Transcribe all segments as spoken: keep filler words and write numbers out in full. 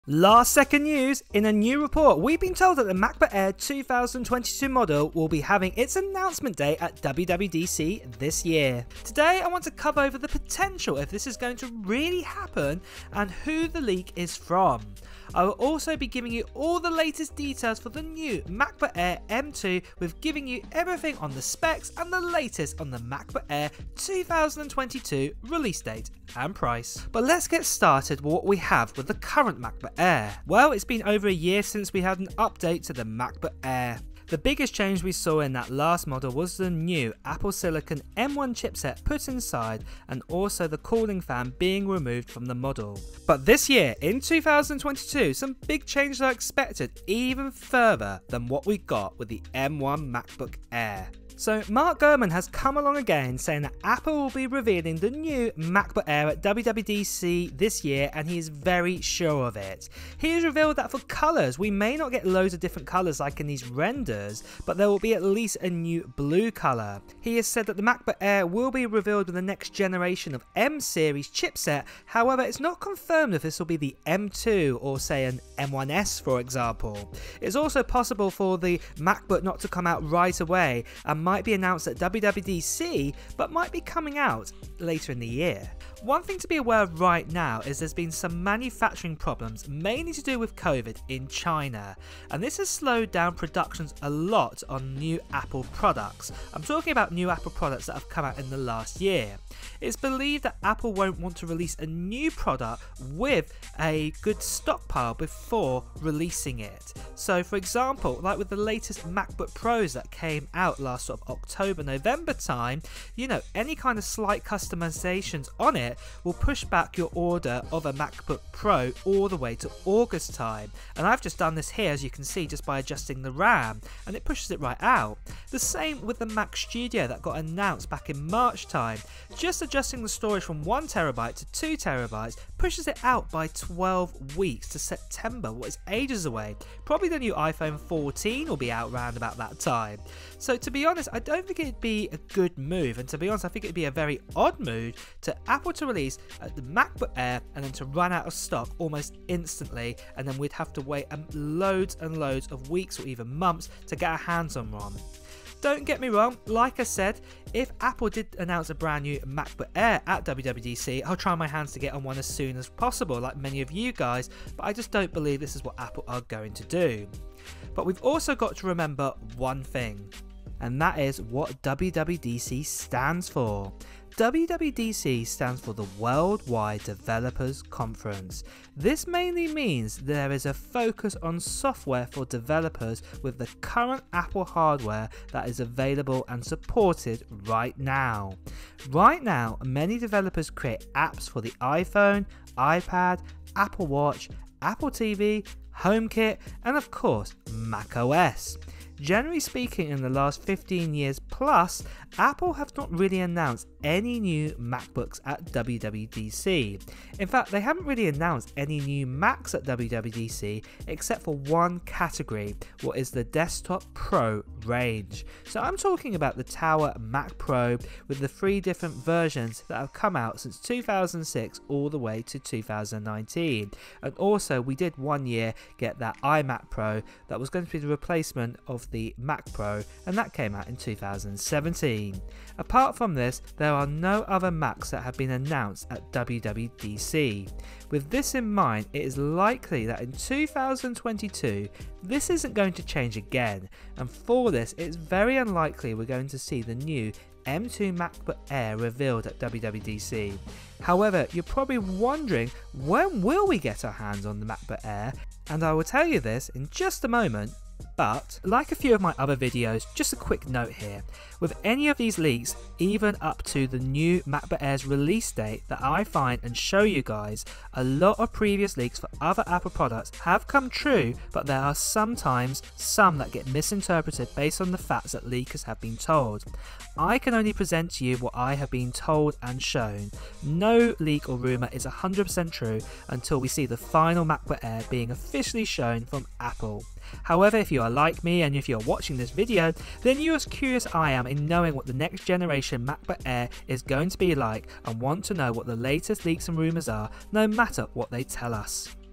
Last second news, in a new report, we've been told that the MacBook Air two thousand twenty-two model will be having its announcement day at W W D C this year. Today I want to cover over the potential if this is going to really happen and who the leak is from. I will also be giving you all the latest details for the new MacBook Air M two, with giving you everything on the specs and the latest on the MacBook Air two thousand twenty-two release date and price. But let's get started with what we have with the current MacBook Air. Well, it's been over a year since we had an update to the MacBook Air. The biggest change we saw in that last model was the new Apple Silicon M one chipset put inside, and also the cooling fan being removed from the model. But this year, in two thousand twenty-two, some big changes are expected, even further than what we got with the M one MacBook Air. So Mark Gurman has come along again saying that Apple will be revealing the new MacBook Air at W W D C this year, and he is very sure of it. He has revealed that for colours, we may not get loads of different colours like in these renders, but there will be at least a new blue colour. He has said that the MacBook Air will be revealed with the next generation of M series chipset. However, it's not confirmed if this will be the M two or say an M one S, for example. It's also possible for the MacBook not to come out right away and might be announced at W W D C, but might be coming out later in the year. One thing to be aware of right now is there's been some manufacturing problems, mainly to do with COVID in China, and this has slowed down productions a lot on new Apple products. I'm talking about new Apple products that have come out in the last year. It's believed that Apple won't want to release a new product with a good stockpile before releasing it. So for example, like with the latest MacBook Pros that came out last sort of October, November time, you know, any kind of slight customizations on it will push back your order of a MacBook Pro all the way to August time. And I've just done this here, as you can see, just by adjusting the RAM, and it pushes it right out. The same with the Mac Studio that got announced back in March time. Just adjusting the storage from one terabyte to two terabytes pushes it out by twelve weeks to September, what is ages away. Probably the new iPhone fourteen will be out around about that time. So to be honest, I don't think it'd be a good move, and to be honest, I think it'd be a very odd move to Apple to release the MacBook Air and then to run out of stock almost instantly, and then we'd have to wait loads and loads of weeks or even months to get our hands on one. Don't get me wrong, like I said, if Apple did announce a brand new MacBook Air at W W D C, I'll try my hands to get on one as soon as possible, like many of you guys, but I just don't believe this is what Apple are going to do. But we've also got to remember one thing, and that is what W W D C stands for. W W D C stands for the Worldwide Developers Conference. This mainly means there is a focus on software for developers with the current Apple hardware that is available and supported right now. Right now, many developers create apps for the iPhone, iPad, Apple Watch, Apple T V, HomeKit, and of course, macOS. Generally speaking, in the last fifteen years plus, Apple have not really announced any new MacBooks at W W D C. In fact, they haven't really announced any new Macs at W W D C except for one category, what is the Desktop Pro range. So I'm talking about the Tower Mac Pro with the three different versions that have come out since two thousand six all the way to two thousand nineteen. And also we did one year get that iMac Pro that was going to be the replacement of the Mac Pro, and that came out in two thousand seventeen. Apart from this, there are no other Macs that have been announced at W W D C. With this in mind, it is likely that in two thousand twenty-two this isn't going to change again, and for this it's very unlikely we're going to see the new M two MacBook Air revealed at W W D C. However, you're probably wondering, when will we get our hands on the MacBook Air? And I will tell you this in just a moment. But, like a few of my other videos, just a quick note here. With any of these leaks, even up to the new MacBook Air's release date that I find and show you guys, a lot of previous leaks for other Apple products have come true, but there are sometimes some that get misinterpreted based on the facts that leakers have been told. I can only present to you what I have been told and shown. No leak or rumour is one hundred percent true until we see the final MacBook Air being officially shown from Apple. However, if you are like me and if you are watching this video, then you are as curious as I am in knowing what the next generation MacBook Air is going to be like and want to know what the latest leaks and rumours are, no matter what they tell us.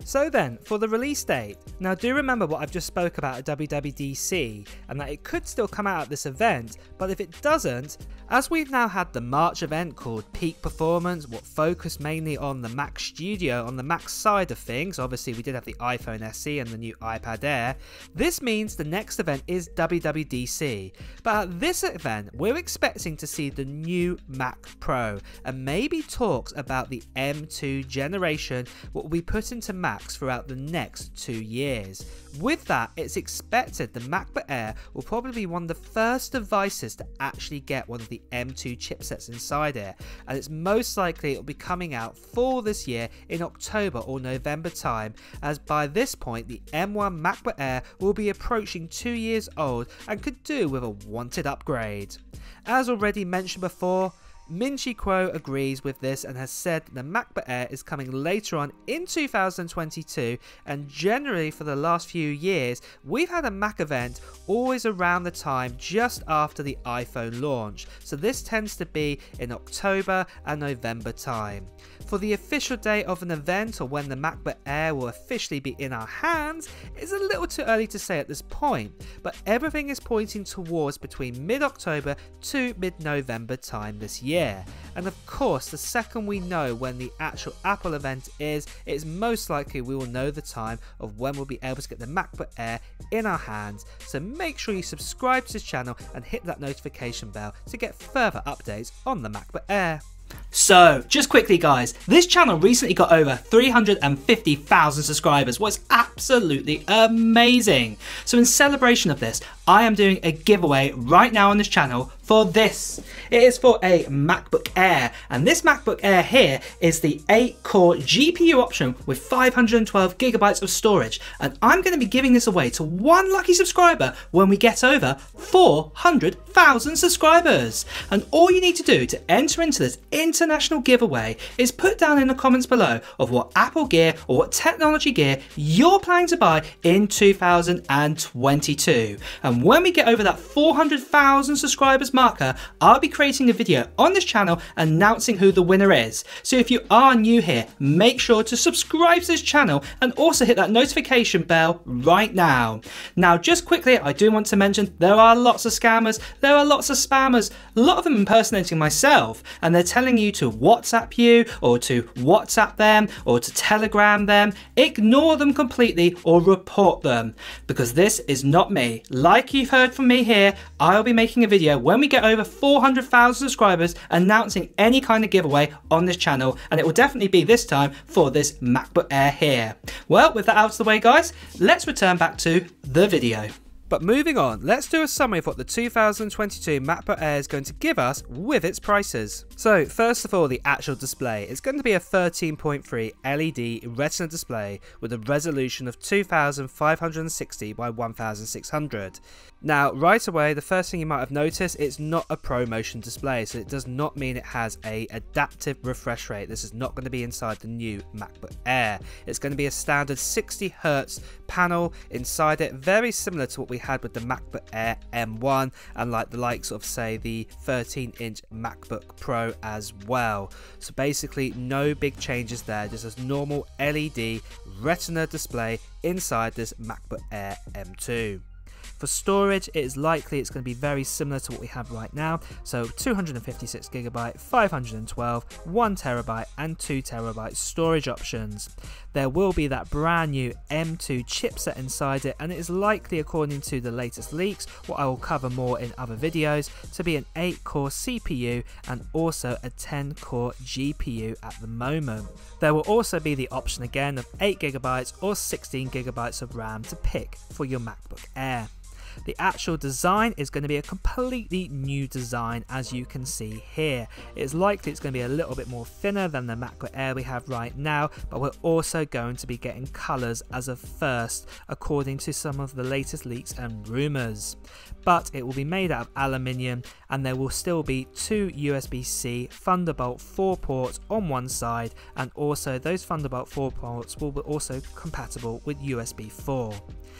So then, for the release date. Now do remember what I've just spoke about at W W D C, and that it could still come out at this event, but if it doesn't, as we've now had the March event called Peak Performance, what focused mainly on the Mac Studio, on the Mac side of things. Obviously we did have the iPhone S E and the new iPad Air. This means the next event is W W D C, but at this event we're expecting to see the new Mac Pro, and maybe talks about the M two generation, what will be put into Macs throughout the next two years. With that, it's expected the MacBook Air will probably be one of the first devices to actually get one of the M two chipsets inside it, and it's most likely it will be coming out for this year in October or November time, as by this point the M one MacBook Air will be approaching two years old and could do with a wanted upgrade. As already mentioned before, Min-Chi Kuo agrees with this and has said the MacBook Air is coming later on in two thousand twenty-two, and generally for the last few years we've had a Mac event always around the time just after the iPhone launch, so this tends to be in October and November time. For the official date of an event, or when the MacBook Air will officially be in our hands, is a little too early to say at this point, but everything is pointing towards between mid-October to mid-November time this year. And of course, the second we know when the actual Apple event is, it's most likely we will know the time of when we'll be able to get the MacBook Air in our hands, so make sure you subscribe to this channel and hit that notification bell to get further updates on the MacBook Air. So, just quickly guys, this channel recently got over three hundred fifty thousand subscribers, what's absolutely amazing. So in celebration of this, I am doing a giveaway right now on this channel for this. It is for a MacBook Air, and this MacBook Air here is the eight core G P U option with five hundred twelve gigabytes of storage, and I'm going to be giving this away to one lucky subscriber when we get over four hundred thousand subscribers. And all you need to do to enter into this international giveaway is put down in the comments below of what Apple gear or what technology gear you're planning to buy in two thousand twenty-two. And when we get over that four hundred thousand subscribers marker, I'll be creating a video on this channel announcing who the winner is. So if you are new here, make sure to subscribe to this channel and also hit that notification bell right now. Now just quickly, I do want to mention there are lots of scammers, there are lots of spammers, a lot of them impersonating myself, and they're telling you to WhatsApp you or to WhatsApp them or to Telegram them. Ignore them completely or report them, because this is not me. Like you've heard from me here, I'll be making a video when we get over four hundred thousand subscribers announcing any kind of giveaway on this channel, and it will definitely be this time for this MacBook Air here. Well, with that out of the way guys, let's return back to the video. But moving on, let's do a summary of what the two thousand twenty-two MacBook Air is going to give us with its prices. So first of all, the actual display. It's going to be a thirteen point three L E D Retina display with a resolution of two thousand five hundred sixty by one thousand six hundred. Now right away, the first thing you might have noticed, it's not a ProMotion display, so it does not mean it has a adaptive refresh rate. This is not going to be inside the new MacBook Air. It's going to be a standard sixty hertz panel inside it, very similar to what we had with the MacBook Air M one and like the likes of say the thirteen inch MacBook Pro as well. So basically no big changes there, just a normal L E D Retina display inside this MacBook Air M two. For storage, it is likely it's going to be very similar to what we have right now, so two hundred fifty-six gigabyte, five hundred twelve, one terabyte and two terabyte storage options. There will be that brand new M two chipset inside it, and it is likely, according to the latest leaks, what I will cover more in other videos, to be an eight core C P U and also a ten core G P U at the moment. There will also be the option again of eight gigabytes or sixteen gigabytes of RAM to pick for your MacBook Air. The actual design is going to be a completely new design, as you can see here. It's likely it's going to be a little bit more thinner than the MacBook Air we have right now, but we're also going to be getting colours as of first, according to some of the latest leaks and rumours. But it will be made out of aluminium, and there will still be two U S B C Thunderbolt four ports on one side, and also those Thunderbolt four ports will be also compatible with U S B four.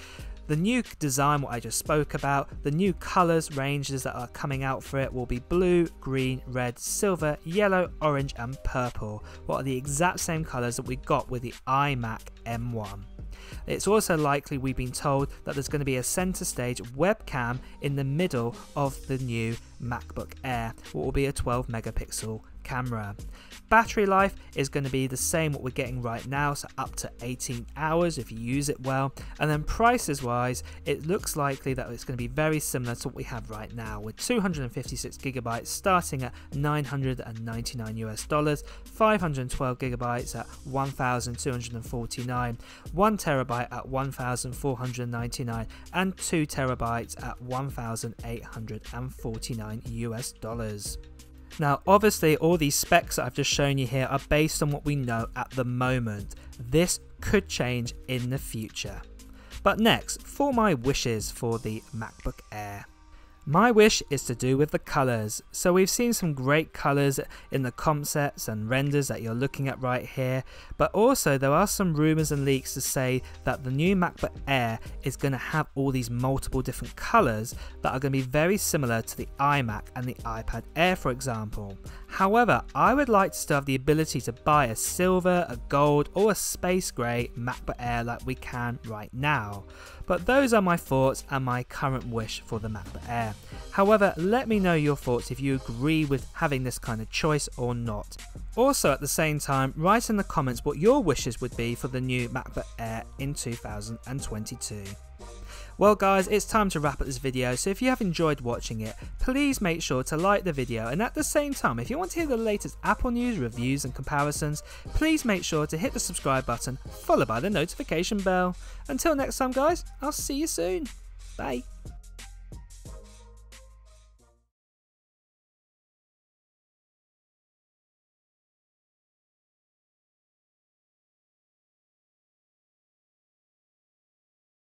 The new design, what I just spoke about, the new colours ranges that are coming out for it will be blue, green, red, silver, yellow, orange and purple. What are the exact same colours that we got with the iMac M one. It's also likely, we've been told, that there's going to be a centre stage webcam in the middle of the new MacBook Air, what will be a twelve megapixel camera. Battery life is going to be the same what we're getting right now, so up to eighteen hours if you use it well. And then prices wise, it looks likely that it's going to be very similar to what we have right now, with two hundred fifty-six gigabytes starting at nine hundred ninety-nine US dollars, five hundred twelve gigabytes at one thousand two hundred forty-nine, one terabyte at one thousand four hundred ninety-nine, and two terabytes at one thousand eight hundred forty-nine US dollars. Now obviously all these specs that I've just shown you here are based on what we know at the moment. This could change in the future. But next, for my wishes for the MacBook Air. My wish is to do with the colours. So we've seen some great colours in the concepts and renders that you're looking at right here, but also there are some rumours and leaks to say that the new MacBook Air is going to have all these multiple different colours that are going to be very similar to the iMac and the iPad Air, for example. However, I would like to still have the ability to buy a silver, a gold or a space grey MacBook Air like we can right now. But those are my thoughts and my current wish for the MacBook Air. However, let me know your thoughts if you agree with having this kind of choice or not. Also at the same time, write in the comments what your wishes would be for the new MacBook Air in two thousand twenty-two. Well guys, it's time to wrap up this video, so if you have enjoyed watching it, please make sure to like the video, and at the same time, if you want to hear the latest Apple news, reviews and comparisons, please make sure to hit the subscribe button followed by the notification bell. Until next time guys, I'll see you soon. Bye.